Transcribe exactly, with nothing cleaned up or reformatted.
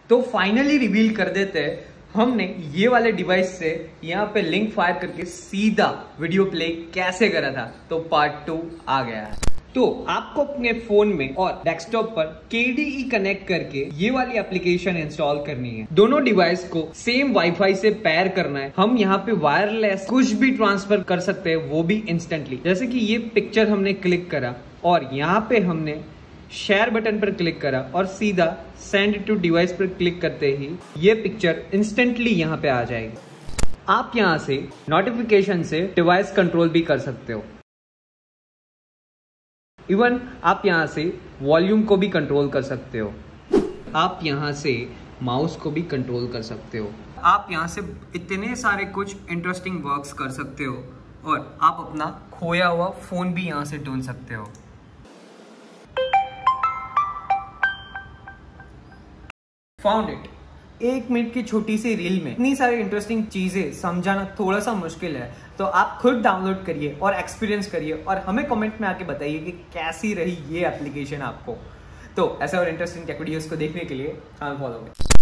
तो finally reveal कर देते हैं, हमने ये वाले डिवाइस से यहाँ पे लिंक फायर करके सीधा वीडियो प्ले कैसे करा था। तो पार्ट टू आ गया है। तो आपको अपने फोन में और डेस्कटॉप पर के डी ई कनेक्ट करके ये वाली एप्लीकेशन इंस्टॉल करनी है। दोनों डिवाइस को सेम वाईफाई से पेयर करना है। हम यहाँ पे वायरलेस कुछ भी ट्रांसफर कर सकते हैं, वो भी इंस्टेंटली। जैसे कि ये पिक्चर हमने क्लिक करा और यहाँ पे हमने शेयर बटन पर क्लिक करा और सीधा सेंड टू डिवाइस पर क्लिक करते ही ये पिक्चर इंस्टेंटली यहाँ पे आ जाएगी। आप यहाँ से नोटिफिकेशन से डिवाइस कंट्रोल भी कर सकते हो। इवन आप यहाँ से वॉल्यूम को भी कंट्रोल कर सकते हो। आप यहाँ से माउस को भी कंट्रोल कर सकते हो। आप यहाँ से इतने सारे कुछ इंटरेस्टिंग वर्क्स कर सकते हो और आप अपना खोया हुआ फोन भी यहाँ से ढूंढ सकते हो। Found it. एक मिनट की छोटी सी रील में इतनी सारी इंटरेस्टिंग चीजें समझाना थोड़ा सा मुश्किल है, तो आप खुद डाउनलोड करिए और एक्सपीरियंस करिए और हमें कमेंट में आके बताइए कि कैसी रही ये एप्लीकेशन आपको। तो ऐसे और इंटरेस्टिंग टेक वीडियोस को देखने के लिए हमें फॉलो करें।